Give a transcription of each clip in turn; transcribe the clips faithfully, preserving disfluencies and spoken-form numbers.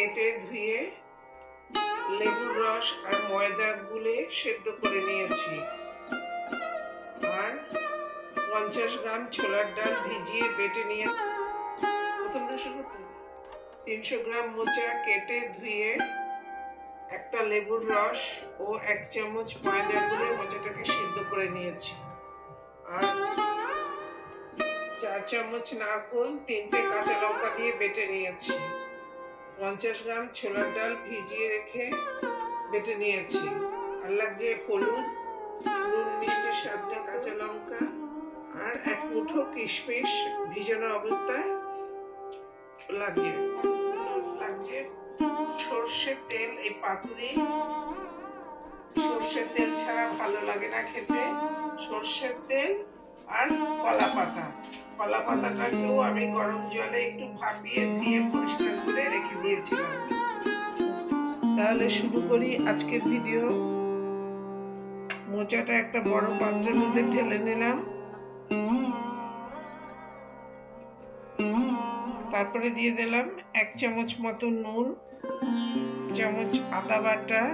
কেটে ধুয়ে লেবুর রস আর ময়দা গুলে সেদ্ধ করে নিয়েছি। আর পঞ্চাশ গ্রাম ছোলার ডাল ভিজিয়ে বেটে নিয়েছি। প্রথম দশে করতে তিনশো গ্রাম মোচা কেটে ধুয়ে একটা লেবুর রস ও এক চামচ ময়দা গুলে মোচাটাকে সিদ্ধ করে নিয়েছি। আর চার চামচ নারকেল, তিনটে কাঁচা লঙ্কা দিয়ে বেটে নিয়েছি। পঞ্চাশ গ্রাম ছোলার ডাল ভিজিয়ে রেখে বেটে নিয়েছি। আর লাগছে হলুদ, নুন নিয়েছি সাতটা, কাঁচা লঙ্কা আর এক মুঠো কিশমিশ ভিজানো অবস্থায় লাগছে। লাগছে সর্ষের তেল। এই পাতুরি সর্ষের তেল ছাড়া ভালো লাগে না খেতে। সর্ষের তেল আর কলা পাতা। কলা পাতাটাকেও আমি গরম জলে একটু ভাপিয়ে দিয়ে পরিষ্কার করে রেখে দিয়েছিলাম। তাহলে শুরু করি আজকের ভিডিও। মোচাটা একটা বড় পাত্রের মধ্যে ঢেলে নিলাম। তারপরে দিয়ে দিলাম এক চামচ মতো নুন, চামচ আদা বাটা,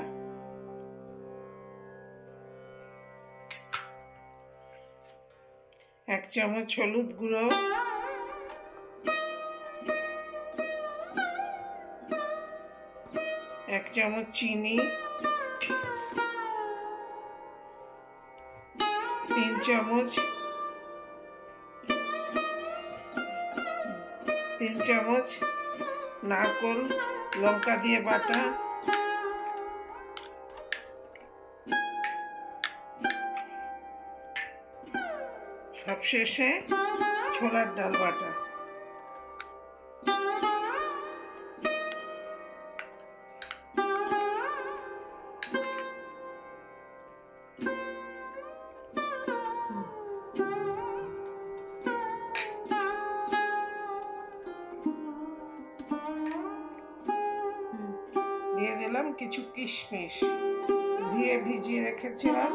এক চামচ হলুদ গুঁড়ো, এক চামচ চিনি, তিন চামচ তিন চামচ নারকেল লঙ্কা দিয়ে বাটা, সবশেষে ছোলার ডাল বাটা। দিয়ে দিলাম কিছু কিশমিশ ধুয়ে ভিজিয়ে রেখেছিলাম।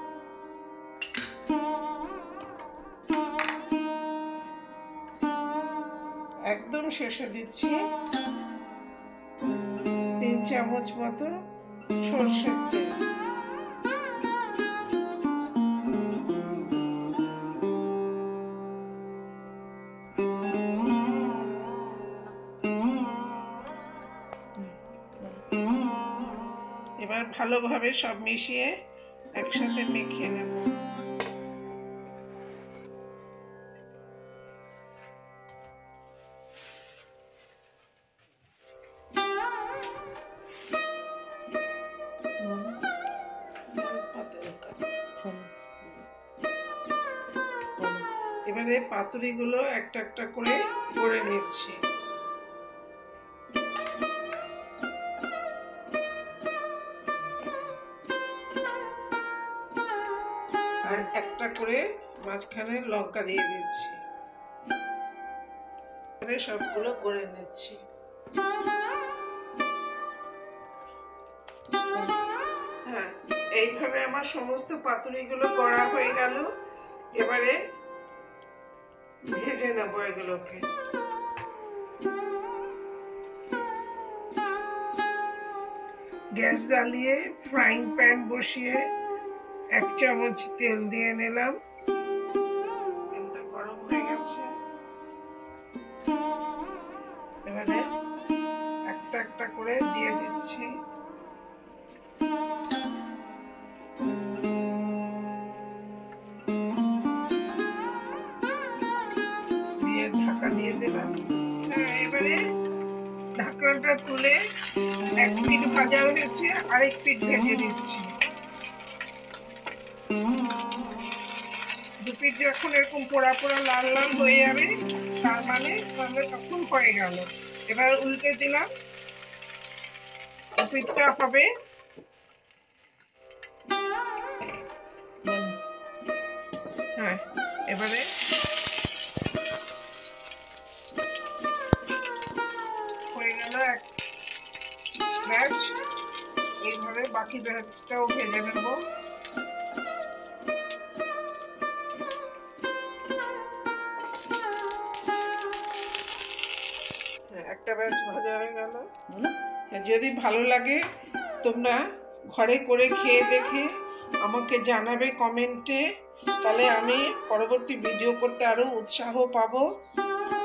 একদম শেষে দিচ্ছি তিন চামচ মতো সরষের তেল। এবার ভালোভাবে সব মিশিয়ে একসাথে মেখে নেব। এবারে পাতুরিগুলো একটা একটা করে করে নিচ্ছি। আর একটা করে মাঝখানে লঙ্কা দিয়ে দিচ্ছি। সবগুলো করে নিচ্ছি। হ্যাঁ, এইভাবে আমার সমস্ত পাতুরিগুলো করা হয়ে গেল। এবারে ভেজে নেব এগুলোকে। গ্যাস জ্বালিয়ে ফ্রাইং প্যান বসিয়ে এক চামচ তেল দিয়ে নিলাম। তেলটা গরম হয়ে গেছে। এবারে একটা একটা করে দিয়ে দিচ্ছি। দিয়ে ঢাকা দিয়ে দিলাম। হ্যাঁ, এবারে ঢাকনাটা তুলে এক পিঠ ভাজা হয়েছে, আরেক পিঠ ভেজে দিচ্ছি। দু পিঠ যখন এরকম পোড়া পোড়া লাল লাল হয়ে যাবে, তার মানে তাহলে তখন হয়ে গেল। এবার উল্টে দিলাম। পিঠটা হবে হ্যাঁ। এবারে হয়ে গেল এক ব্যাচ। এইভাবে বাকি ব্যাচটাও ভেজে নেব। একটা ব্যাচ ভাজা হয়ে গেল। যদি ভালো লাগে তোমরা ঘরে করে খেয়ে দেখে আমাকে জানাবে কমেন্টে, তাহলে আমি পরবর্তী ভিডিও করতে আরো উৎসাহ পাবো।